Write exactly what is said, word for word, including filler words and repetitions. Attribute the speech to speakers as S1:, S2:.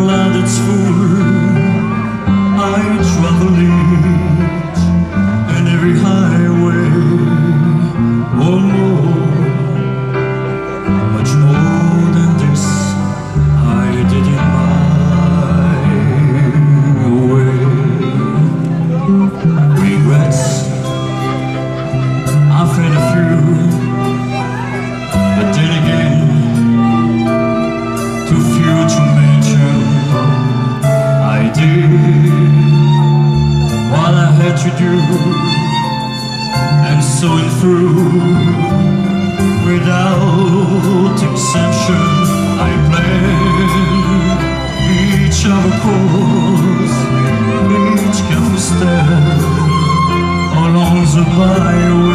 S1: land it's full, I travel it, and every highway, one more, much more than this, I did in my way. Regrets, I've had a few, but then again, too few to mention. I did what I had to do, and so it through, without exception. I planned each of a course, each careful step along the byway.